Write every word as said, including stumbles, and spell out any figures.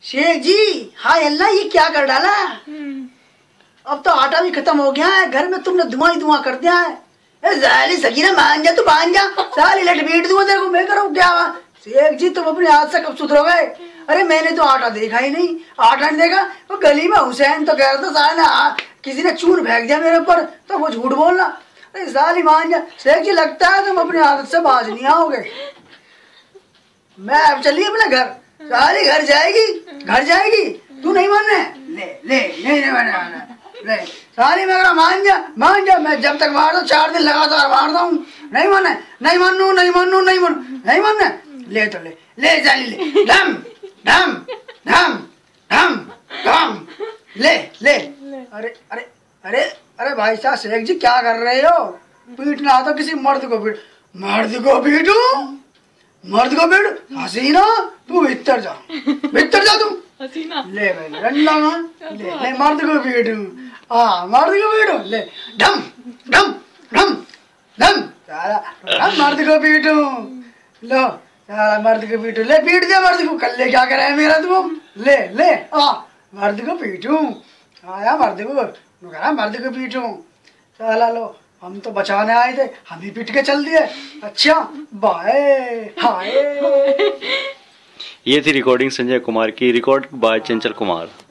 शेख जी हाय अल्लाह, ये क्या कर डाला? अब तो आटा भी खत्म हो गया है, घर में तुमने धुआं ही धुआं कर दिया है। जाली सकीना मान जा, तू मान जा, सारी लट बीट दूंगा तेरे को, मैं करूँ क्या? शेख जी तुम अपने हाथ से कब सुधरोगे? अरे मैंने तो आटा देखा ही नहीं, आटा नहीं देखा। वो गली में हुसैन तो कह रहा था साला किसी ने चूर फेंक दिया मेरे ऊपर, तो वो झूठ बोलना। अरे साली मान जा। शेख जी लगता है तुम अपनी आदत से बाज नहीं आओगे। मैं अब चलिए अपने घर, साली घर जाएगी, घर जाएगी। तू नहीं मानने? ले ले नहीं नहीं मानने ले सारी, मैं मान जा मान जा, मैं जब तक मार दो चार दिन लगातार मारता हूँ। नहीं माने, नहीं मानू नहीं मानू नहीं मानू नहीं मानने। ले तो ले ले साली ले, धम धम धम धम धम ले ले। अरे अरे अरे अरे भाई साहब शेख जी क्या कर रहे हो? पीटना तो किसी मर्द को पीट, मर्द को पीटू, मर्द को पीट? हसीना तू भीतर जा, भीतर जा तू। हसीना ले भाई रंडा ले ले, मर्द को पीटू, हाँ मर्द को पीटू, ले ढम ढम ढम ढम सारा मर्द को पीटू। लो सारा मर्द को पीटू, ले पीट दिया मर्द को। कल ले क्या करे मेरा तुम? ले ले आ मर्द को पीटू, आया मर्द को कहा मर्द को पीटू। साला लो हम तो बचाने आए थे, हम ही पीट के चल दिए। अच्छा बाय हाय। ये थी रिकॉर्डिंग संजय कुमार की, रिकॉर्ड बाय चंचल कुमार।